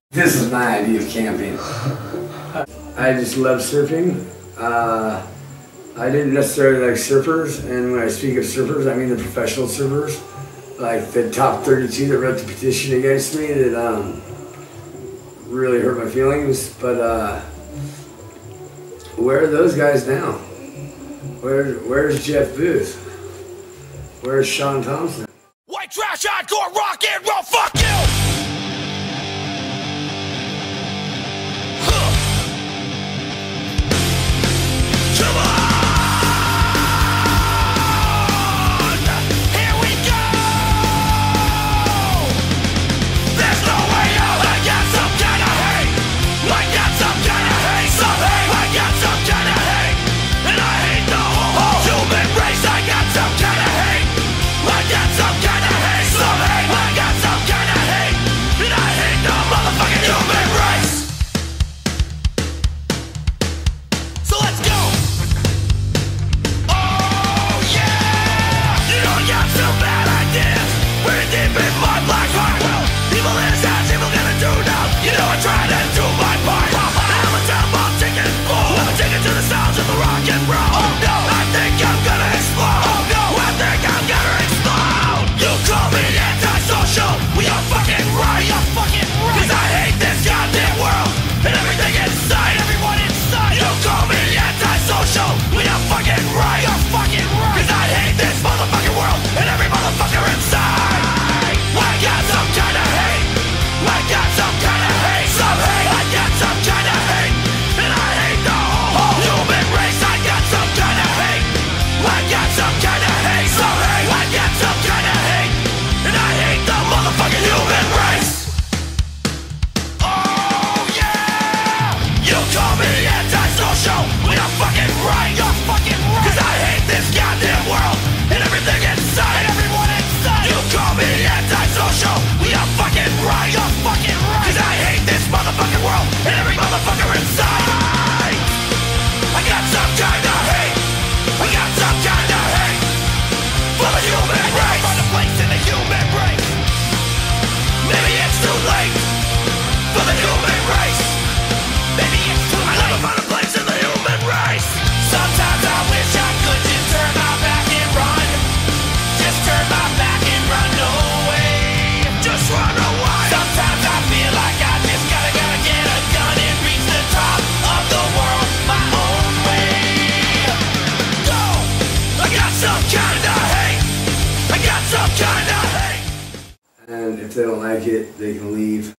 This is my idea of camping. I just love surfing. I didn't necessarily like surfers, and when I speak of surfers, I mean the professional surfers, like the top 32 that wrote the petition against me that really hurt my feelings. But where are those guys now? Where's Jeff Booth? Where's Sean Thompson? White trash, hardcore, rock and roll, fuck you! Come on! Here we go! There's no way out! I got some kind of hate! I got some kind of hate! Some hate! I got some kind of hate! And I hate the whole human race! I got some kind of hate! I got some kind of hate! Some hate! I got some kind of hate! And I hate the motherfucking human race! So let's go! Some bad ideas, pretty deep in my black heart. Well, evil is as evil gonna do now. You know I try to do my part. I'm a time bomb ticking fool. I'm taking to the sounds of the rock and roll. Oh no, I think I'm gonna explode. Oh no, I think I'm gonna explode. You call me antisocial, we are fucking right. You're fucking right. Cause I hate this goddamn world and everything inside, everyone inside. You call me antisocial, we are fucking right. You're fucking right. Cause I hate this motherfucking world and every motherfucker inside. I got some kind of hate. I got some kind of hate. Some hate. I got some kind of hate. And I hate the whole human race. I got some kind of hate. I got some kind of hate. Some hate. I got some kind of hate. And I hate the motherfucking human race. Oh yeah. You call me antisocial. We are fucking right. You're fucking right. Cause I hate this goddamn world and everything inside, everyone inside. You call me antisocial, we are fucking right. You're fucking right. Cause I hate this motherfucking world and every motherfucker inside. I got some kind of hate. I got some kind of hate for the human race. Find a place in the human race. Maybe it's too late for the human race. Maybe it's too late. I'll never find a place in the human race. Sometimes I wish I could just turn my back and run. Just turn my back and run away. Just run away. Sometimes I feel like I just gotta get a gun and reach the top of the world my own way. Go! I got some kind of hate. I got some kind of hate. And if they don't like it, they can leave.